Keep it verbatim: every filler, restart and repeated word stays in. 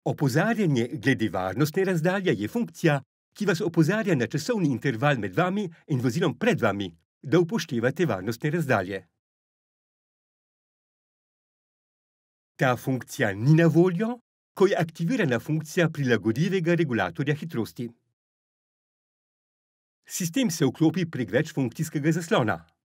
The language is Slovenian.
Opozarjanje glede varnostne razdalje je funkcija, ki vas opozarja na časovni interval med vami in vozilom pred vami, da upoštevate varnostne razdalje. Ta funkcija ni na voljo, ko je aktivirana funkcija prilagodljivega regulatorja hitrosti. Sistem se vklopi prek večfunkcijskega zaslona.